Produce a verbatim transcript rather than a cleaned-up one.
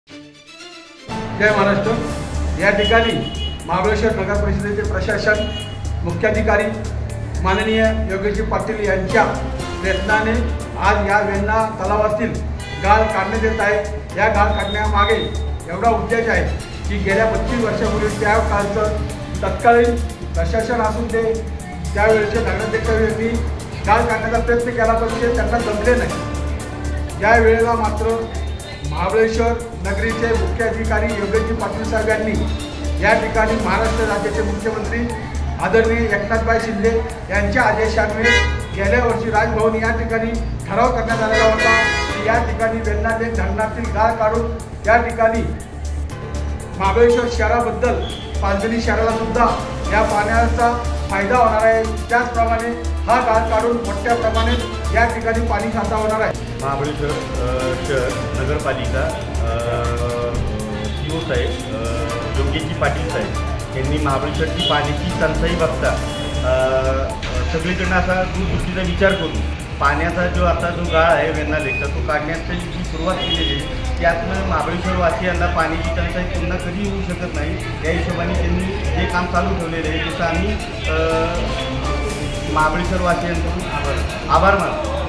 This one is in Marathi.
जय महाराष्ट्र। या ठिकाणी महाबळेश्वर नगर परिषदेचे प्रशासन, मुख्याधिकारी माननीय योगेश पाटील यांच्या प्रयत्नाने आज या वेण्णा तलावातील गाळ काढण्यात येत आहे। या गाळ काढण्यामागे एवढा उद्देश आहे की गेल्या पस्तीस वर्षापूर्वी त्या काळचं तत्कालीन प्रशासन असून ते त्यावेळेचे नगराध्यक्ष यांनी गाळ काढण्याचा प्रयत्न केला, पण ते त्यांना जमले नाही। या वेळेला मात्र महाबळेश्वर नगरीचे मुख्याधिकारी योगेश पाटील साहेब यांनी या ठिकाणी महाराष्ट्र राज्याचे मुख्यमंत्री आदरणीय एकनाथभाई शिंदे यांच्या आदेशान्वये गेल्या वर्षी राजभवन या ठिकाणी ठराव करण्यात आलेला होता की या ठिकाणी वेण्णा लेक धरणातील गाळ काढून या ठिकाणी महाबळेश्वर शहराबद्दल पालघर शहराला सुद्धा या पाण्याचा फायदा होणार आहे। त्याचप्रमाणे हा गाळ काढून मोठ्या प्रमाणात या ठिकाणी पाणी साठा होणार आहे। महाबळेश्वर शहर नगरपालिका सी ओ साहेब योगेश पाटील साहेब यांनी महाबळेश्वरची पाण्याची टंचाई बघता सगळीकडनं असा दूरदृष्टीचा विचार करून पाण्याचा जो आता जो गाळ आहे वेण्णा लेकचा तो काढण्याची जी सुरुवात केलेली आहे त्यातनं महाबळेश्वरवासियांना पाण्याची टंचाई पुन्हा कधी होऊ शकत नाही या हिशोबाने त्यांनी जे काम चालू ठेवलेले आहे त्याचं आम्ही महाबळेश्वरवासियांकडून आभार आभार मानतो।